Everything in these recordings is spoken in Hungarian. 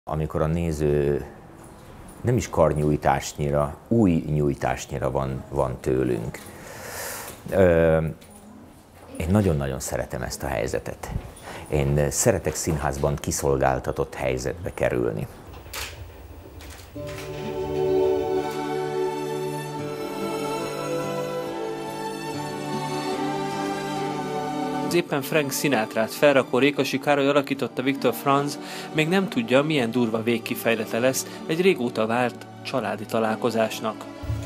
Amikor a néző nem is karnyújtásnyira, új nyújtásnyira van tőlünk. Én nagyon-nagyon szeretem ezt a helyzetet. Én szeretek színházban kiszolgáltatott helyzetbe kerülni. Az éppen Frank Sinatrát felrakó Rékasi Károly alakította Viktor Franz még nem tudja, milyen durva végkifejlete lesz egy régóta várt családi találkozásnak.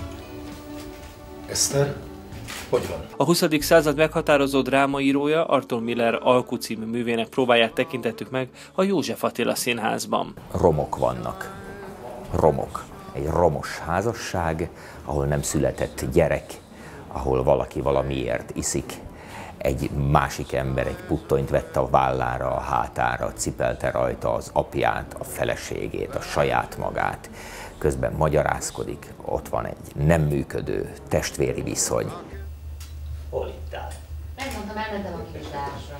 Eszter, hogy van? A 20. század meghatározó drámaírója Arthur Miller Alkú című művének próbáját tekintettük meg a József Attila Színházban. Romok vannak. Romok. Egy romos házasság, ahol nem született gyerek, ahol valaki valamiért iszik. Egy másik ember egy puttonyt vett a vállára, a hátára, cipelte rajta az apját, a feleségét, a saját magát. Közben magyarázkodik, ott van egy nem működő testvéri viszony. Hol ittál? Megmondtam, elmentem a kisdásra.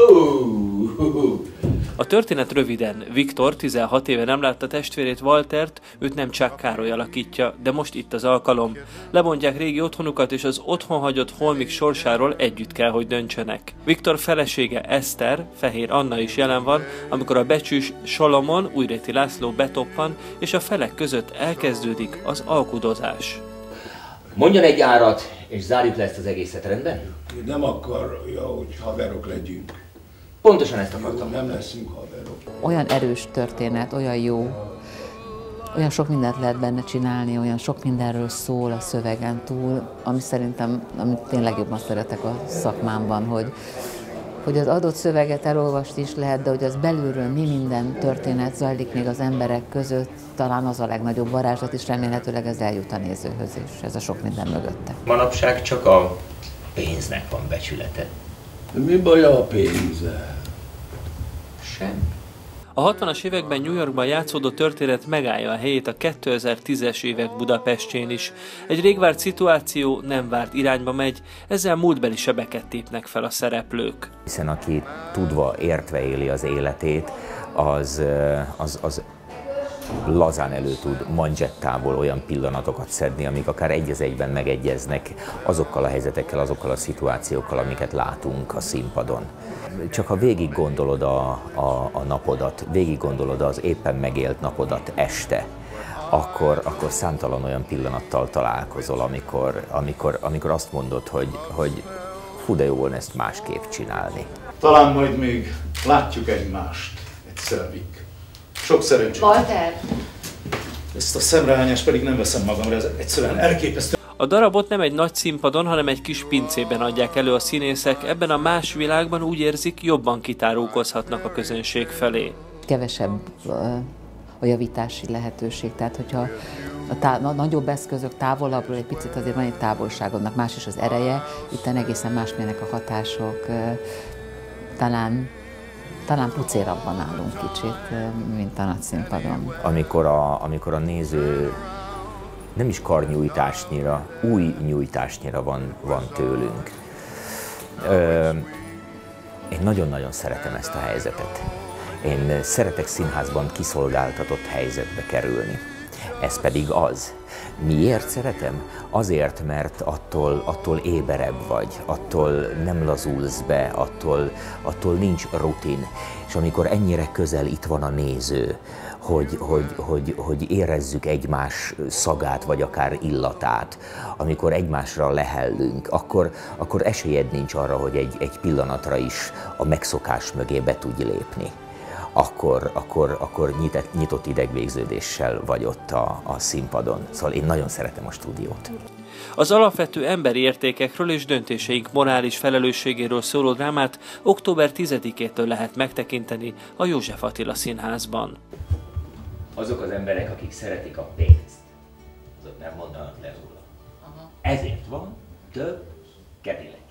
A történet röviden. Viktor 16 éve nem látta testvérét, Waltert, őt nem csak Károly alakítja, de most itt az alkalom. Lebontják régi otthonukat, és az otthon hagyott holmik sorsáról együtt kell, hogy döntsenek. Viktor felesége Eszter, Fehér Anna is jelen van, amikor a becsűs Salomon, Újréti László betoppan, és a felek között elkezdődik az alkudozás. Mondjon egy árat, és zárjuk le ezt az egészet, rendben? Nem akarja, hogy haverok legyünk. Pontosan ezt akartam. Nem leszünk haverok. Olyan erős történet, olyan jó, olyan sok mindent lehet benne csinálni, olyan sok mindenről szól a szövegen túl, ami szerintem, amit tényleg jobban szeretek a szakmámban, hogy az adott szöveget elolvasni is lehet, de hogy az belülről mi minden történet zajlik még az emberek között, talán az a legnagyobb varázslat, és remélhetőleg ez eljut a nézőhöz, és ez a sok minden mögötte. Manapság csak a pénznek van becsülete. Mi baj a pénzzel? Semmi. A 60-as években New Yorkban játszódó történet megállja a helyét a 2010-es évek Budapestjén is. Egy régvárt szituáció nem várt irányba megy, ezzel múltbeli sebeket tépnek fel a szereplők. Hiszen aki tudva, értve éli az életét, az lazán elő tud manzsettából olyan pillanatokat szedni, amik akár egy az egyben megegyeznek azokkal a helyzetekkel, azokkal a szituációkkal, amiket látunk a színpadon. Csak ha végig gondolod a napodat, végig gondolod az éppen megélt napodat este, akkor számtalan olyan pillanattal találkozol, amikor azt mondod, hogy fú, de jó volna ezt másképp csinálni. Talán majd még látjuk egymást egyszer, Vik. Sok szerencsét. Walter! Ezt a szemrehányást pedig nem veszem magamra, ez egyszerűen elképesztő. A darabot nem egy nagy színpadon, hanem egy kis pincében adják elő a színészek, ebben a más világban úgy érzik, jobban kitárulkozhatnak a közönség felé. Kevesebb a javítási lehetőség, tehát hogyha a nagyobb eszközök távolabbról egy picit azért van egy távolságodnak, más is az ereje, itten egészen másmilyenek a hatások, talán pucérabban állunk kicsit, mint a nagy színpadon. Amikor a néző nem is karnyújtásnyira, új nyújtásnyira van tőlünk. Én nagyon-nagyon szeretem ezt a helyzetet. Én szeretek színházban kiszolgáltatott helyzetbe kerülni. Ez pedig az. Miért szeretem? Azért, mert attól éberebb vagy, attól nem lazulsz be, attól nincs rutin. És amikor ennyire közel itt van a néző, hogy érezzük egymás szagát, vagy akár illatát, amikor egymásra lehellünk, akkor esélyed nincs arra, hogy egy pillanatra is a megszokás mögé be tudj lépni. Akkor nyitott idegvégződéssel vagy ott a színpadon. Szóval én nagyon szeretem a stúdiót. Az alapvető emberi értékekről és döntéseink morális felelősségéről szóló drámát október 10-től lehet megtekinteni a József Attila Színházban. Azok az emberek, akik szeretik a pénzt, azok nem mondanak le róla. Ezért van több Cadillac.